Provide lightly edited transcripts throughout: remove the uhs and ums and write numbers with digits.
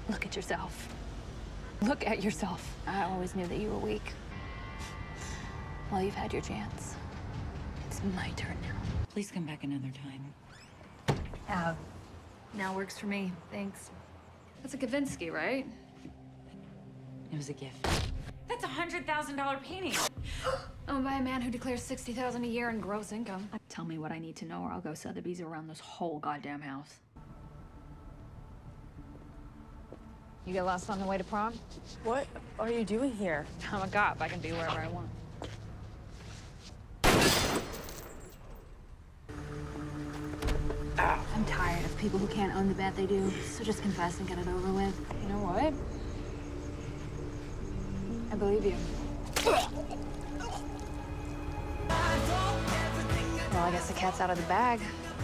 Look at yourself. Look at yourself. I always knew that you were weak. Well, you've had your chance. It's my turn now. Please come back another time. Now works for me, thanks. That's a Kavinsky, right? It was a gift. That's a $100,000 painting. Owned by a man who declares $60,000 a year in gross income. Tell me what I need to know or I'll go Sotheby's around this whole goddamn house. You get lost on the way to prom? What are you doing here? I'm a cop. I can be wherever I want. I'm tired of people who can't own the bet they do, so just confess and get it over with. You know what? I believe you. Well, I guess the cat's out of the bag.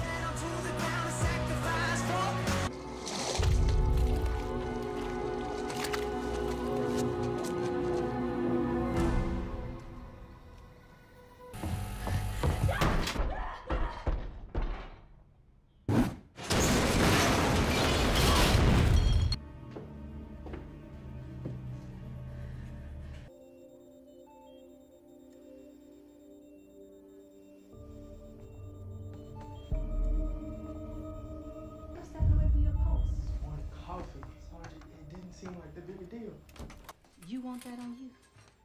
Seem like the bigger deal. You want that on you?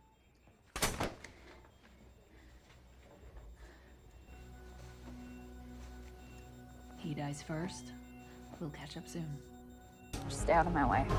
He dies first. We'll catch up soon. Just stay out of my way.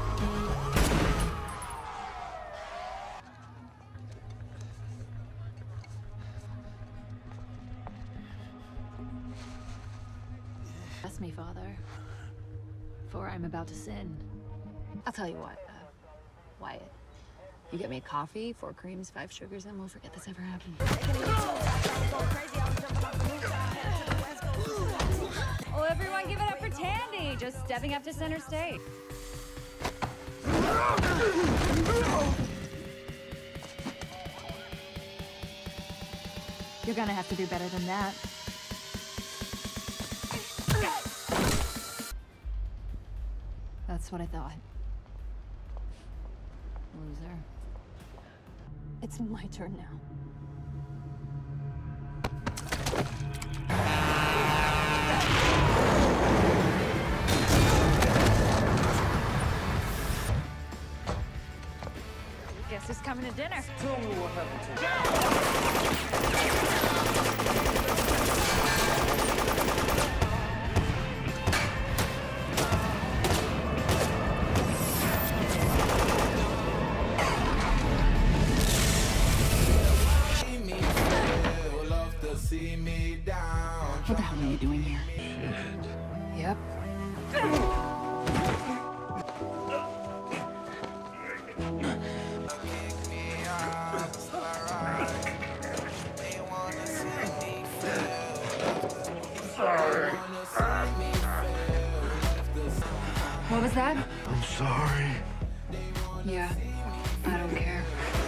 Bless me, Father, for I'm about to sin. I'll tell you what, Wyatt, you get me a coffee, 4 creams, 5 sugars, and we'll forget this ever happened. Well, everyone give it up for Tandy, just stepping up to center stage. You're gonna have to do better than that. That's what I thought. Loser. It's my turn now. Guess who's coming to dinner? Tell me what happened to you. What the hell are you doing here? Yep. What was that? I'm sorry. Yeah, I don't care.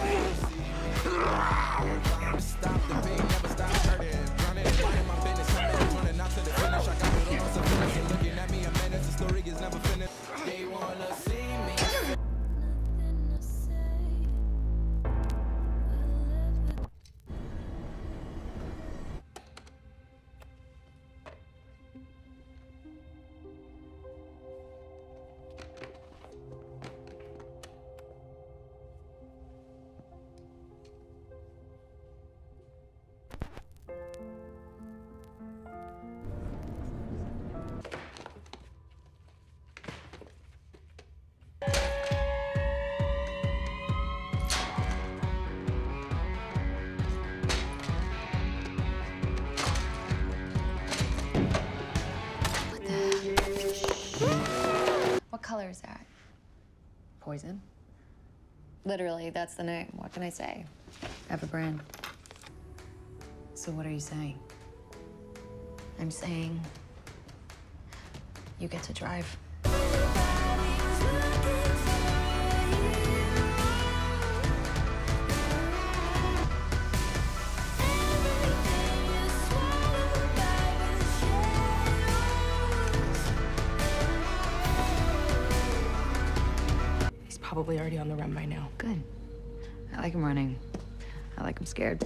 What color is that? Poison? Literally, that's the name. What can I say? I have a brand. So what are you saying? I'm saying you get to drive. probably already on the run by now. Good. I like him running. I like him scared.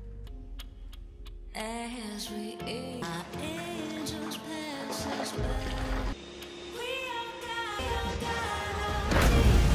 As we age, our angels pass us by. We are God,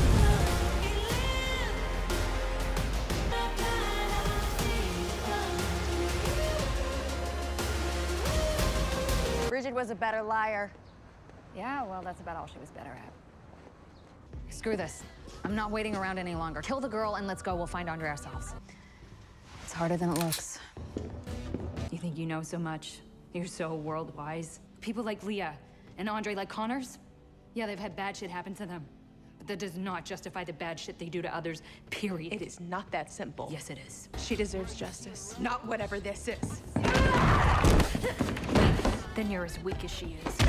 Bridget was a better liar. Yeah, well, that's about all she was better at. Screw this. I'm not waiting around any longer. Kill the girl and let's go. We'll find Andre ourselves. It's harder than it looks. You think you know so much? You're so world-wise. People like Leah and Andre like Connors? Yeah, they've had bad shit happen to them. But that does not justify the bad shit they do to others, period. It is not that simple. Yes, it is. She deserves justice, not whatever this is. Then you're as weak as she is.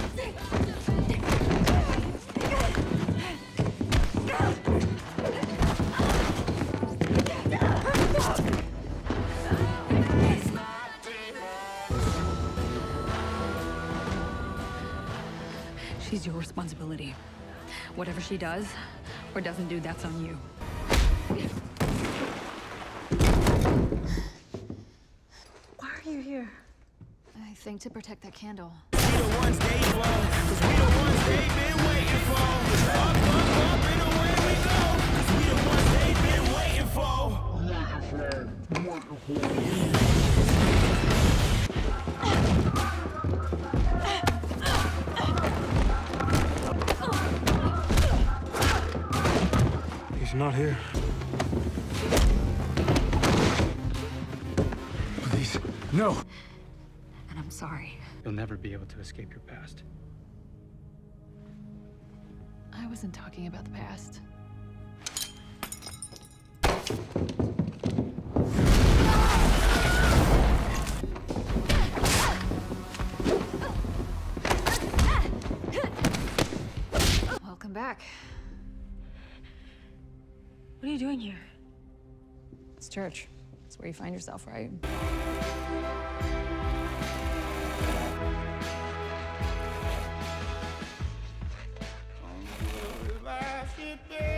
She's your responsibility. Whatever she does or doesn't do, that's on you. Why are you here? I think to protect that candle. We the ones they want, 'cause we the ones they've been waiting for. Up, and away we go, 'cause we the ones they've been waiting for. He's not here. Please, no. And I'm sorry. You'll never be able to escape your past. I wasn't talking about the past. Welcome back. What are you doing here? It's church. It's where you find yourself, right? If I should